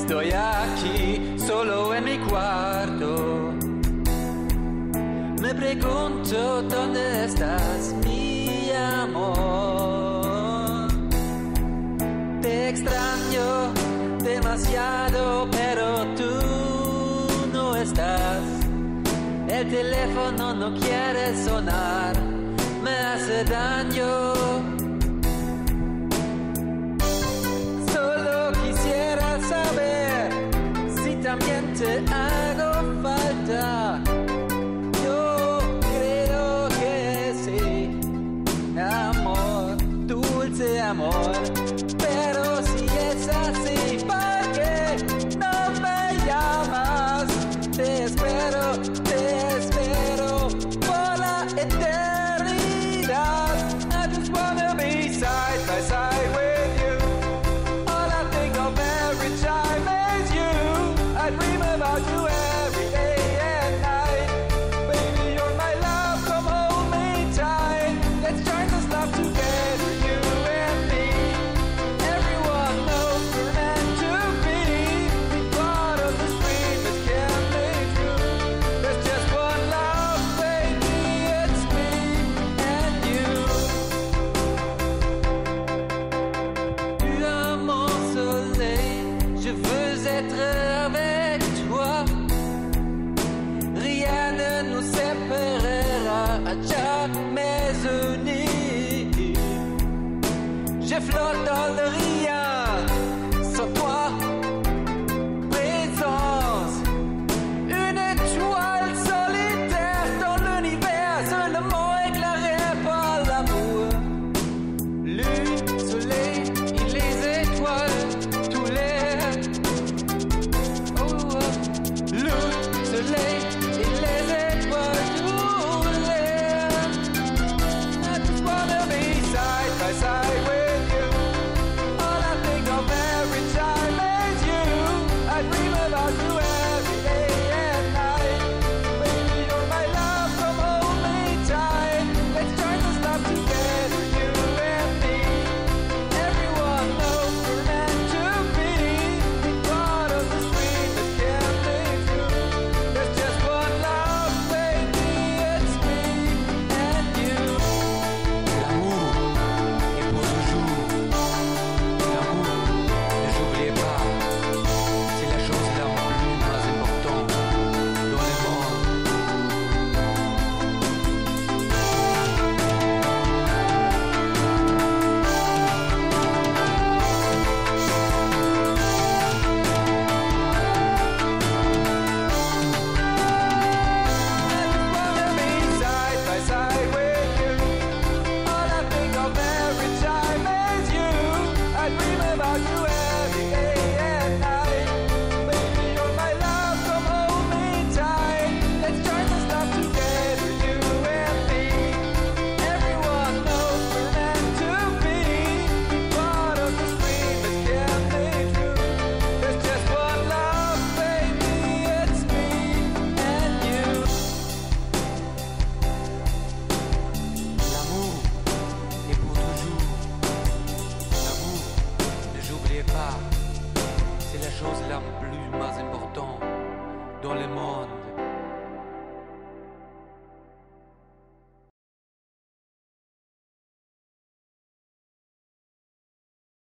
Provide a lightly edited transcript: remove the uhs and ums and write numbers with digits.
Estoy aquí, solo en mi cuarto. Me pregunto dónde estás, mi amor. Te extraño demasiado, pero tú no estás. El teléfono no quiere sonar, me hace daño. Solo quisiera saber si también te hago falta. Yo creo que sí, amor, dulce amor. Pero si es así, ¿por qué no me llamas? Te espero por la eternidad. I just wanna be side by side with you. All I think of every time is you. I dream about you every day and night. Baby, you're my love, come hold me tight. Let's join this love together, you and me. Everyone knows we're meant to be. Be part of this dream that can't be true. There's just one love, baby, it's me and you. Tu as mon soleil, je veux être avec toi. Rien ne nous séparera, à jamais unis. Je flotte dans le rien, sans toi, présence. Une étoile solitaire dans l'univers, seulement éclairée par l'amour. Lune, soleil et les étoiles, tous les... Oh, oh. Lune, soleil et les étoiles, tous les... I just wanna be side by side with you. All I think of every time is you. I dream about you every day and night. Baby, you're my love, come hold me tight. Let's join this love together, you and me. Everyone knows we're meant to be. Be part of this dream that can't be true. There's just one love, baby, it's me and you. L'amour est pour toujours. L'amour, ne j'oubliez pas, c'est la chose la plus importante dans le monde. Wanna be side by side with you. All I think of every time is you. I dream about you every day and night. Baby, you're my love, come hold me tight. Let's join this love together, you and me. Everyone knows we're meant to be. Be part of this dream that can't be true. There's just one love, baby, it's me and you. L'amour est pour toujours. L'amour, ne j'oubliez pas, c'est la chose la plus importante dans le monde.